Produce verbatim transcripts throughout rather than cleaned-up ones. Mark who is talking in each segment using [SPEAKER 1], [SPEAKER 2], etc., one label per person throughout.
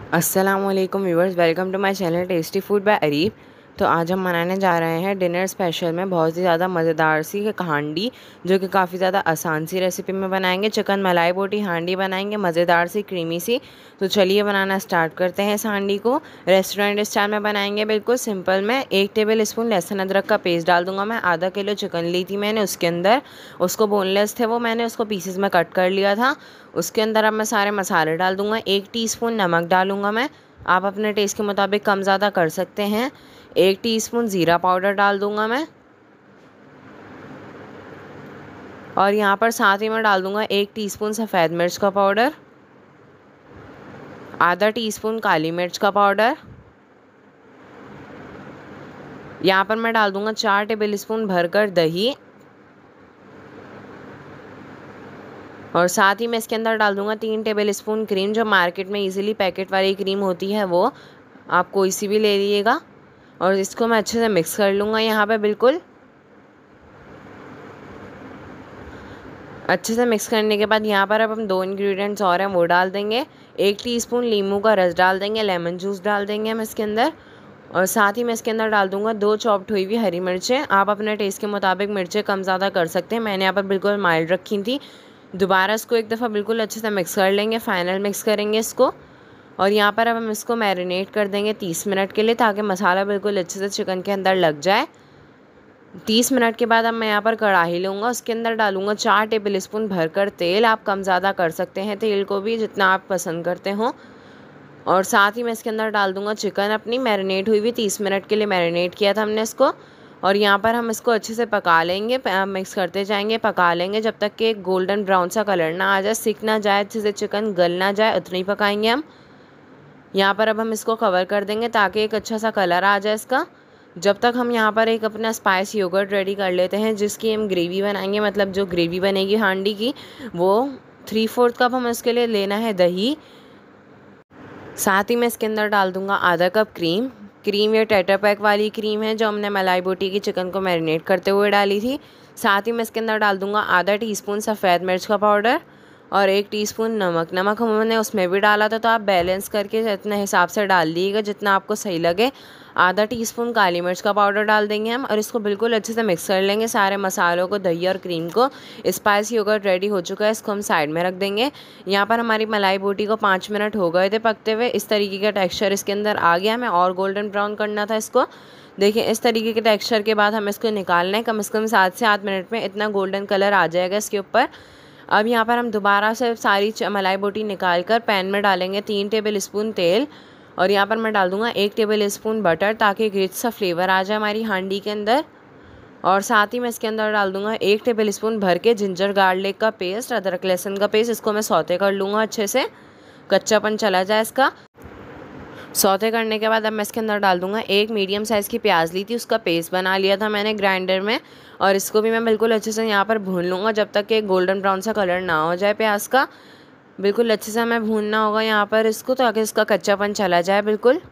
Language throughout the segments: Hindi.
[SPEAKER 1] अस्सलामुअलैकुम viewers, welcome to my channel tasty food by Areeb. तो आज हम बनाने जा रहे हैं डिनर स्पेशल में बहुत ही ज़्यादा मज़ेदार सी हांडी, जो कि काफ़ी ज़्यादा आसान सी रेसिपी में बनाएंगे। चिकन मलाई बोटी हांडी बनाएंगे, मज़ेदार सी क्रीमी सी। तो चलिए बनाना स्टार्ट करते हैं। इस हांडी को रेस्टोरेंट स्टाइल में बनाएंगे, बिल्कुल सिंपल में। एक टेबल स्पून लहसुन अदरक का पेस्ट डाल दूंगा मैं। आधा किलो चिकन ली थी मैंने, उसके अंदर उसको बोनलेस थे वो, मैंने उसको पीसेस में कट कर लिया था। उसके अंदर अब मैं सारे मसाले डाल दूंगा। एक टीस्पून नमक डालूंगा मैं, आप अपने टेस्ट के मुताबिक कम ज़्यादा कर सकते हैं। एक टीस्पून ज़ीरा पाउडर डाल दूंगा मैं, और यहाँ पर साथ ही मैं डाल दूंगा एक टीस्पून सफ़ेद मिर्च का पाउडर, आधा टीस्पून काली मिर्च का पाउडर। यहाँ पर मैं डाल दूंगा चार टेबल स्पून भरकर दही, और साथ ही मैं इसके अंदर डाल दूंगा तीन टेबल स्पून क्रीम। जो मार्केट में इजीली पैकेट वाली क्रीम होती है वो आप कोई सी भी ले लीजिएगा, और इसको मैं अच्छे से मिक्स कर लूँगा। यहाँ पे बिल्कुल अच्छे से मिक्स करने के बाद यहाँ पर अब हम दो इंग्रेडिएंट्स और हैं वो डाल देंगे। एक टीस्पून नींबू का रस डाल देंगे, लेमन जूस डाल देंगे हम इसके अंदर, और साथ ही मैं इसके अंदर डाल दूंगा दो चॉप्ड हुई हुई हरी मिर्चें। आप अपने टेस्ट के मुताबिक मिर्चें कम ज़्यादा कर सकते हैं, मैंने यहाँ पर बिल्कुल माइल्ड रखी थी। दोबारा इसको एक दफ़ा बिल्कुल अच्छे से मिक्स कर लेंगे, फाइनल मिक्स करेंगे इसको। और यहाँ पर अब हम इसको मैरिनेट कर देंगे तीस मिनट के लिए, ताकि मसाला बिल्कुल अच्छे से चिकन के अंदर लग जाए। तीस मिनट के बाद अब मैं यहाँ पर कढ़ाई लूँगा, उसके अंदर डालूँगा चार टेबल स्पून भरकर तेल। आप कम ज़्यादा कर सकते हैं तेल को भी, जितना आप पसंद करते हो। और साथ ही मैं इसके अंदर डाल दूँगा चिकन अपनी मैरिनेट हुई हुई, तीस मिनट के लिए मैरिनेट किया था हमने इसको। और यहाँ पर हम इसको अच्छे से पका लेंगे, मिक्स करते जाएंगे, पका लेंगे जब तक कि एक गोल्डन ब्राउन सा कलर ना आ जाए, सिक ना जाए, अच्छे से चिकन गल ना जाए, उतना ही पकाएंगे हम। यहाँ पर अब हम इसको कवर कर देंगे ताकि एक अच्छा सा कलर आ जाए इसका। जब तक हम यहाँ पर एक अपना स्पाइस योगर्ट रेडी कर लेते हैं, जिसकी हम ग्रेवी बनाएंगे, मतलब जो ग्रेवी बनेगी हांडी की, वो थ्री फोर्थ कप हम इसके लिए लेना है दही। साथ ही मैं इसके अंदर डाल दूंगा आधा कप क्रीम। क्रीम ये टेट्रा पैक वाली क्रीम है, जो हमने मलाई बोटी की चिकन को मैरिनेट करते हुए डाली थी। साथ ही मैं इसके अंदर डाल दूंगा आधा टीस्पून सफ़ेद मिर्च का पाउडर, और एक टीस्पून नमक। नमक हमने उसमें भी डाला था, तो आप बैलेंस करके इतने हिसाब से डाल दीजिएगा जितना आपको सही लगे। आधा टीस्पून काली मिर्च का पाउडर डाल देंगे हम, और इसको बिल्कुल अच्छे से मिक्स कर लेंगे सारे मसालों को, दही और क्रीम को। स्पाइसी योगर्ट रेडी हो चुका है, इसको हम साइड में रख देंगे। यहाँ पर हमारी मलाई बोटी को पाँच मिनट हो गए थे पकते हुए। इस तरीके का टेक्सचर इसके अंदर आ गया, हमें और गोल्डन ब्राउन करना था इसको। देखिए इस तरीके के टेक्सचर के बाद हमें इसको निकालना है। कम से कम सात से आठ मिनट में इतना गोल्डन कलर आ जाएगा इसके ऊपर। अब यहाँ पर हम दोबारा से सारी मलाई बोटी निकाल कर पैन में डालेंगे तीन टेबल स्पून तेल, और यहाँ पर मैं डाल दूँगा एक टेबल स्पून बटर, ताकि एक रिच सा फ्लेवर आ जाए हमारी हांडी के अंदर। और साथ ही मैं इसके अंदर डाल दूँगा एक टेबल स्पून भर के जिंजर गार्लिक का पेस्ट, अदरक लहसुन का पेस्ट। इसको मैं सौते कर लूँगा अच्छे से, कच्चापन चला जाए इसका। सौते करने के बाद अब मैं इसके अंदर डाल दूंगा एक मीडियम साइज़ की प्याज ली थी, उसका पेस्ट बना लिया था मैंने ग्राइंडर में, और इसको भी मैं बिल्कुल अच्छे से यहाँ पर भून लूँगा जब तक कि गोल्डन ब्राउन सा कलर ना हो जाए प्याज का। बिल्कुल अच्छे से हमें भूनना होगा यहाँ पर इसको, ताकि इसका कच्चापन चला जाए बिल्कुल।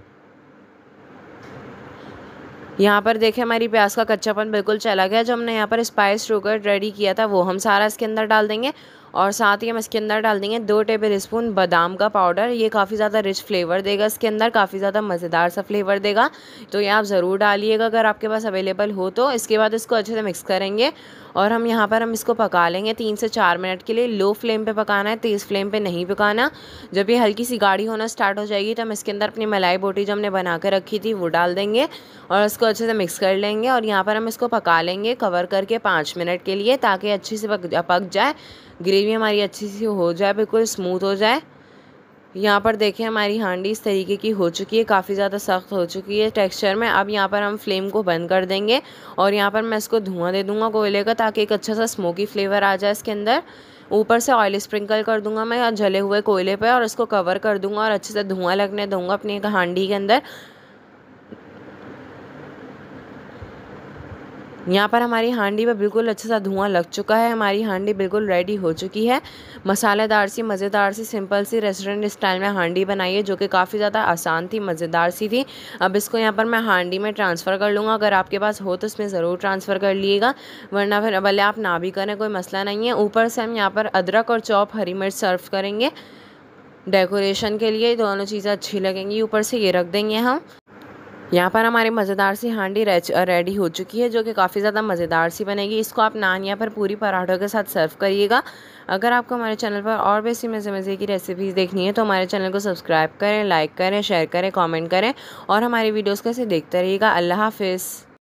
[SPEAKER 1] यहाँ पर देखिए हमारी प्याज का कच्चापन बिल्कुल चला गया। जो हमने यहाँ पर स्पाइस योगर्ट रेडी किया था वो हम सारा इसके अंदर डाल देंगे, और साथ ही हम इसके अंदर डाल देंगे दो टेबल स्पून बादाम का पाउडर। ये काफ़ी ज़्यादा रिच फ्लेवर देगा इसके अंदर, काफ़ी ज़्यादा मज़ेदार सा फ्लेवर देगा, तो ये आप ज़रूर डालिएगा अगर आपके पास अवेलेबल हो तो। इसके बाद इसको अच्छे से मिक्स करेंगे, और हम यहाँ पर हम इसको पका लेंगे तीन से चार मिनट के लिए। लो फ्लेम पे पकाना है, तेज़ फ्लेम पे नहीं पकाना। जब ये हल्की सी गाढ़ी होना स्टार्ट हो जाएगी तो हम इसके अंदर अपनी मलाई बोटी जो हमने बना कर रखी थी वो डाल देंगे, और इसको अच्छे से मिक्स कर लेंगे। और यहाँ पर हम इसको पका लेंगे कवर करके पाँच मिनट के लिए, ताकि अच्छी से पक पक जाए, ग्रेवी हमारी अच्छी सी हो जाए, बिल्कुल स्मूथ हो जाए। यहाँ पर देखिए हमारी हांडी इस तरीके की हो चुकी है, काफ़ी ज़्यादा सख्त हो चुकी है टेक्सचर में। अब यहाँ पर हम फ्लेम को बंद कर देंगे, और यहाँ पर मैं इसको धुआं दे दूँगा कोयले का, ताकि एक अच्छा सा स्मोकी फ्लेवर आ जाए इसके अंदर। ऊपर से ऑयल स्प्रिंकल कर दूंगा मैं जले हुए कोयले पे, और इसको कवर कर दूंगा और अच्छे से धुआं लगने दूंगा अपनी हांडी के अंदर। यहाँ पर हमारी हांडी में बिल्कुल अच्छा सा धुआं लग चुका है, हमारी हांडी बिल्कुल रेडी हो चुकी है। मसालेदार सी, मज़ेदार सी, सिंपल सी रेस्टोरेंट स्टाइल में हांडी बनाई है, जो कि काफ़ी ज़्यादा आसान थी, मज़ेदार सी थी। अब इसको यहाँ पर मैं हांडी में ट्रांसफ़र कर लूँगा। अगर आपके पास हो तो इसमें ज़रूर ट्रांसफ़र कर लीजिएगा, वरना फिर भले आप ना भी करें कोई मसला नहीं है। ऊपर से हम यहाँ पर अदरक और चॉप हरी मिर्च सर्व करेंगे। डेकोरेशन के लिए दोनों चीज़ें अच्छी लगेंगी। ऊपर से ये रख देंगे हम। यहाँ पर हमारी मज़ेदार सी हांडी रेडी हो चुकी है, जो कि काफ़ी ज़्यादा मज़ेदार सी बनेगी। इसको आप नान या फिर पूरी पराठों के साथ सर्व करिएगा। अगर आपको हमारे चैनल पर और भी ऐसी मज़े मज़े की रेसिपीज़ देखनी है तो हमारे चैनल को सब्सक्राइब करें, लाइक करें, शेयर करें, कमेंट करें और हमारी वीडियोज़ को ऐसे देखते रहिएगा। अल्लाह हाफिज़।